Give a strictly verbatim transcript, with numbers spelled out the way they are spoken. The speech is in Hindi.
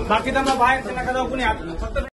बाकी त्यांना बाहेरचे नका जाऊ कुणी आत फक्त